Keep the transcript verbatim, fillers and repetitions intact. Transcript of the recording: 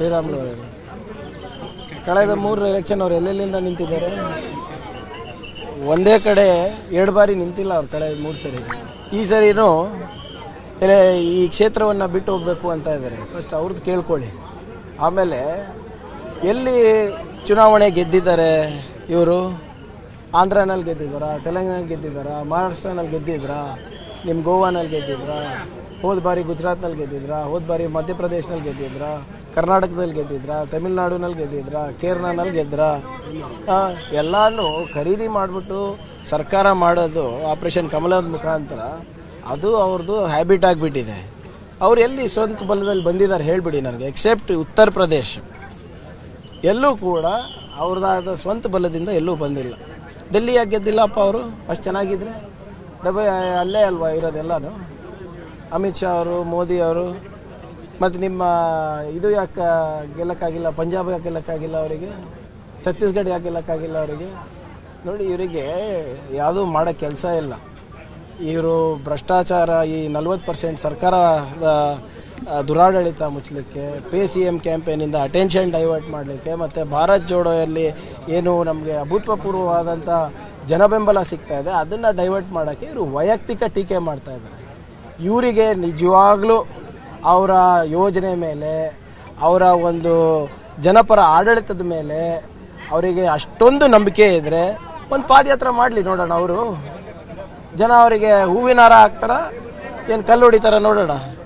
ಶ್ರೀರಾಮುಲು ಕಳೆದ ಮೂರು ಎಲೆಕ್ಷನ್ ಅವ್ರು ಎಲ್ಲೆಲ್ಲಿಂದ ನಿಂತಿದ್ದಾರೆ. ಒಂದೇ ಕಡೆ ಎರಡು ಬಾರಿ ನಿಂತಿಲ್ಲ ಅವ್ರು ಕಳೆದ ಮೂರು ಸರಿ. ಈ ಸರಿನೂ ಈ ಕ್ಷೇತ್ರವನ್ನು ಬಿಟ್ಟು ಹೋಗ್ಬೇಕು ಅಂತ ಇದ್ದಾರೆ. ಫಸ್ಟ್ ಅವ್ರದ್ದು ಕೇಳ್ಕೊಳ್ಳಿ. ಆಮೇಲೆ ಎಲ್ಲಿ ಚುನಾವಣೆ ಗೆದ್ದಿದ್ದಾರೆ ಇವರು? ಆಂಧ್ರನಲ್ಲಿ ಗೆದ್ದಿದ್ದಾರಾ, ತೆಲಂಗಾಣ ಗೆದ್ದಿದ್ದಾರಾ, ಮಹಾರಾಷ್ಟ್ರನಲ್ಲಿ ಗೆದ್ದಿದ್ರಾ, ನಿಮ್ಮ ಗೋವಾನಲ್ಲಿ ಗೆದ್ದಿದ್ರಾ, ಹೋದ ಬಾರಿ ಗುಜರಾತ್ನಲ್ಲಿ ಗೆದ್ದಿದ್ರಾ, ಹೋದ ಬಾರಿ ಮಧ್ಯಪ್ರದೇಶನಲ್ಲಿ ಗೆದ್ದಿದ್ರಾ, ಕರ್ನಾಟಕದಲ್ಲಿ ಗೆದ್ದಿದ್ರಾ, ತಮಿಳ್ನಾಡಿನಲ್ಲಿ ಗೆದ್ದಿದ್ರಾ, ಕೇರಳನಲ್ಲಿ ಗೆದ್ರಾ? ಎಲ್ಲಾನು ಖರೀದಿ ಮಾಡಿಬಿಟ್ಟು ಸರ್ಕಾರ ಮಾಡೋದು ಆಪರೇಷನ್ ಕಮಲದ ಮುಖಾಂತರ ಅದು ಅವ್ರದ್ದು ಹ್ಯಾಬಿಟ್ ಆಗಿಬಿಟ್ಟಿದೆ. ಅವ್ರು ಎಲ್ಲಿ ಸ್ವಂತ ಬಲದಲ್ಲಿ ಬಂದಿದ್ದಾರೆ ಹೇಳಿಬಿಡಿ ನನಗೆ, ಎಕ್ಸೆಪ್ಟ್ ಉತ್ತರ ಪ್ರದೇಶ. ಎಲ್ಲೂ ಕೂಡ ಅವ್ರದ್ದಾದ ಸ್ವಂತ ಬಲದಿಂದ ಎಲ್ಲೂ ಬಂದಿಲ್ಲ. ಡೆಲ್ಲಿ ಯಾಕೆ ಗೆದ್ದಿಲ್ಲಪ್ಪ ಅವರು? ಅಷ್ಟು ಚೆನ್ನಾಗಿದ್ರೆ ಡಬ್ಬೆ ಅಲ್ಲೇ ಅಲ್ವಾ ಇರೋದೆಲ್ಲಾನು. ಅಮಿತ್ ಶಾ ಅವರು, ಮೋದಿ ಅವರು, ಮತ್ತು ನಿಮ್ಮ ಇದು ಯಾಕೆ ಗೆಲ್ಲಕ್ಕಾಗಿಲ್ಲ? ಪಂಜಾಬ್ ಯಾಕೆ ಗೆಲ್ಲಕ್ಕಾಗಿಲ್ಲ ಅವರಿಗೆ? ಛತ್ತೀಸ್ಗಢ ಯಾಕೆ ಗೆಲ್ಲಕ್ಕಾಗಿಲ್ಲ ಅವರಿಗೆ? ನೋಡಿ, ಇವರಿಗೆ ಯಾವುದೂ ಮಾಡೋ ಕೆಲಸ ಇಲ್ಲ. ಇವರು ಭ್ರಷ್ಟಾಚಾರ, ಈ ನಲ್ವತ್ತು ಪರ್ಸೆಂಟ್ ಸರ್ಕಾರದ ದುರಾಡಳಿತ ಮುಚ್ಚಲಿಕ್ಕೆ, ಪೇ ಸಿ ಎಂ ಕ್ಯಾಂಪೇನಿಂದ ಅಟೆನ್ಷನ್ ಡೈವರ್ಟ್ ಮಾಡಲಿಕ್ಕೆ, ಮತ್ತು ಭಾರತ್ ಜೋಡೋಯಲ್ಲಿ ಏನು ನಮಗೆ ಅಭೂತಪೂರ್ವವಾದಂಥ ಜನಬೆಂಬಲ ಸಿಗ್ತಾ ಇದೆ ಅದನ್ನು ಡೈವರ್ಟ್ ಮಾಡೋಕ್ಕೆ ಇವರು ವೈಯಕ್ತಿಕ ಟೀಕೆ ಮಾಡ್ತಾ ಇದ್ದಾರೆ. ಇವರಿಗೆ ನಿಜವಾಗ್ಲೂ ಅವರ ಯೋಜನೆ ಮೇಲೆ, ಅವರ ಒಂದು ಜನಪರ ಆಡಳಿತದ ಮೇಲೆ ಅವರಿಗೆ ಅಷ್ಟೊಂದು ನಂಬಿಕೆ ಇದ್ರೆ ಒಂದು ಪಾದಯಾತ್ರೆ ಮಾಡಲಿ ನೋಡೋಣ. ಅವರು ಜನ ಅವರಿಗೆ ಹೂವಿನ ಹಾರ ಹಾಕ್ತಾರ, ಏನು ಕಲ್ಲು ಹೊಡಿತಾರ ನೋಡೋಣ.